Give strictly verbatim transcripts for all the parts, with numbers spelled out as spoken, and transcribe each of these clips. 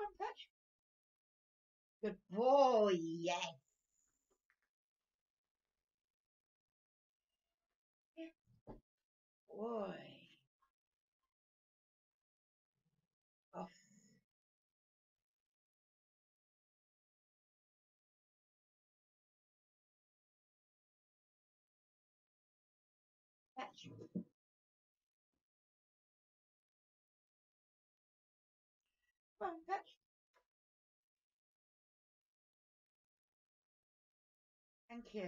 on, fetch. Good boy, yes. Boy. Off. Fetch. Come on, fetch. Thank you.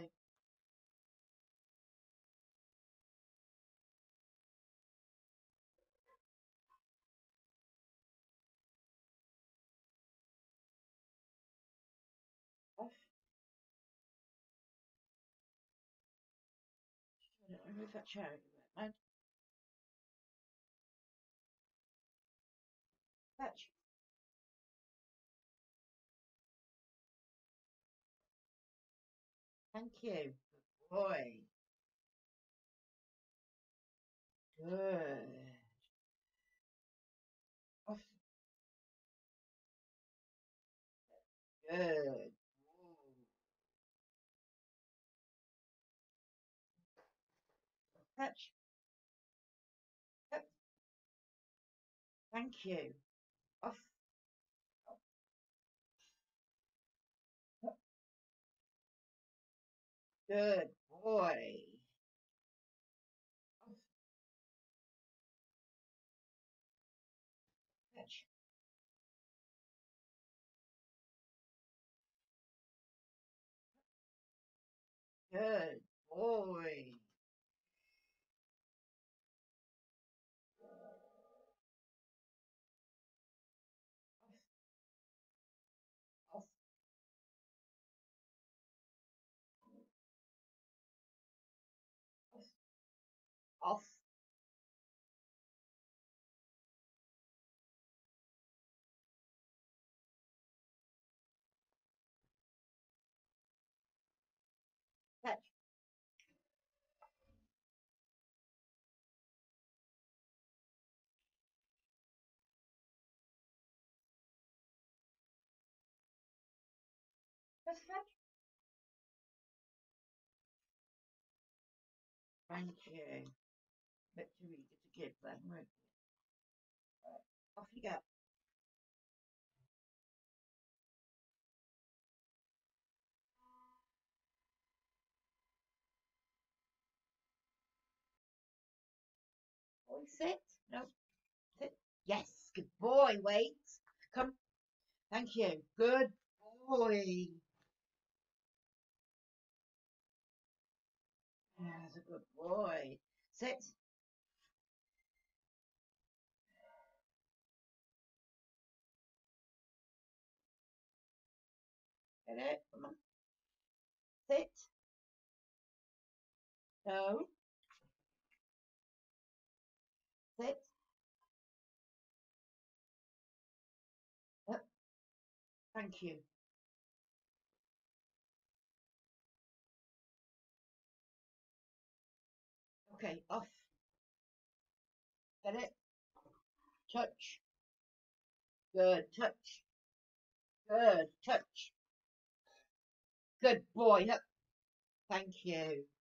Off. I don't remove that chair. Mind. Fetch. Thank you. Good boy. Good. Off. Good. Fetch. Yep. Thank you. Off. Good boy. Off. Fetch. Good boy. Off. Off. Off. Fetch. Just fetch. Thank you. Victory to give then, won't it? Right. Off you go. Boy, sit. No, sit. Yes, good boy. Wait. Come. Thank you. Good boy. That's a good boy. Sit. Get it? Come on. Sit. No. Sit. Up. Thank you. Okay, off. Get it? Touch. Good. Touch. Good. Touch. Good boy. Up. Thank you.